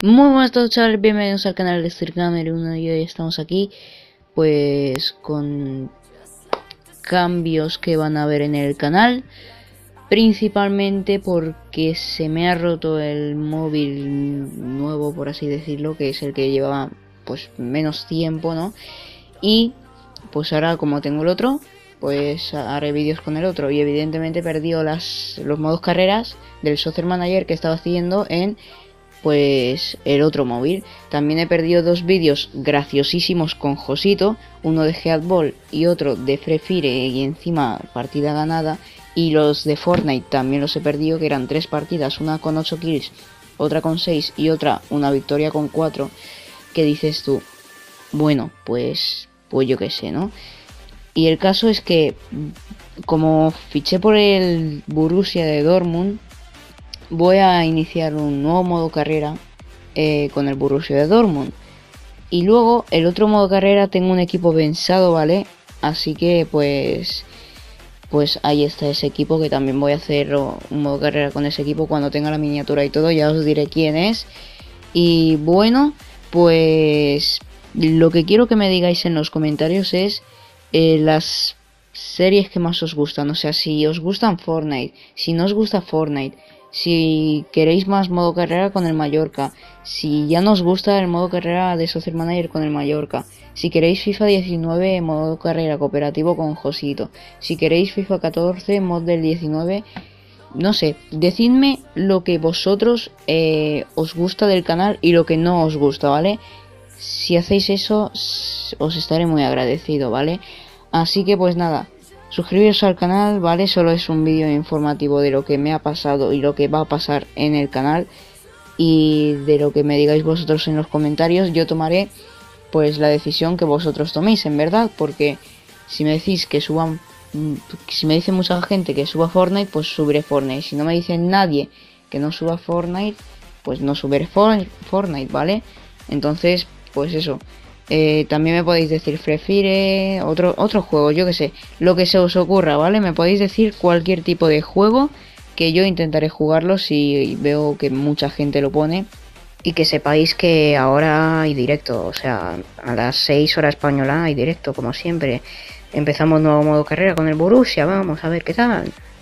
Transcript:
Muy buenas a todos, chavales, bienvenidos al canal de StrGamer1 y hoy estamos aquí pues con cambios que van a haber en el canal, principalmente porque se me ha roto el móvil nuevo, por así decirlo, que es el que llevaba pues menos tiempo, ¿no? Y pues ahora, como tengo el otro, pues haré vídeos con el otro, y evidentemente he perdido los modos carreras del Soccer Manager que estaba haciendo en pues el otro móvil. También he perdido dos vídeos graciosísimos con Josito, uno de Headball y otro de Free Fire, y encima partida ganada. Y los de Fortnite también los he perdido, que eran 3 partidas, una con 8 kills, otra con 6 y otra una victoria con 4. Que dices tú, bueno, pues yo qué sé, ¿no? Y el caso es que, como fiché por el Borussia de Dortmund, voy a iniciar un nuevo modo carrera con el Borussia de Dortmund. Y luego el otro modo carrera tengo un equipo pensado, ¿vale? Así que pues ahí está ese equipo, que también voy a hacer un modo carrera con ese equipo cuando tenga la miniatura y todo. Ya os diré quién es. Y bueno, pues lo que quiero que me digáis en los comentarios es las series que más os gustan. O sea, si os gustan Fortnite, si no os gusta Fortnite, si queréis más modo carrera con el Mallorca, si ya no os gusta el modo carrera de Soccer Manager con el Mallorca, si queréis FIFA 19 modo carrera cooperativo con Josito, si queréis FIFA 14 mod del 19, no sé, decidme lo que vosotros os gusta del canal y lo que no os gusta, ¿vale? Si hacéis eso, os estaré muy agradecido, ¿vale? Así que pues nada, suscribiros al canal, ¿vale? Solo es un vídeo informativo de lo que me ha pasado y lo que va a pasar en el canal. Y de lo que me digáis vosotros en los comentarios, yo tomaré pues la decisión que vosotros toméis, en verdad. Porque si me decís que suban, si me dice mucha gente que suba Fortnite, pues subiré Fortnite. Si no me dice nadie que no suba Fortnite, pues no subiré Fortnite, ¿vale? Entonces, pues eso. También me podéis decir Free Fire, otro juego, yo que sé, lo que se os ocurra, ¿vale? Me podéis decir cualquier tipo de juego, que yo intentaré jugarlo si veo que mucha gente lo pone. Y que sepáis que ahora hay directo, o sea, a las 6 horas española hay directo, como siempre. Empezamos nuevo modo carrera con el Borussia, vamos a ver qué tal.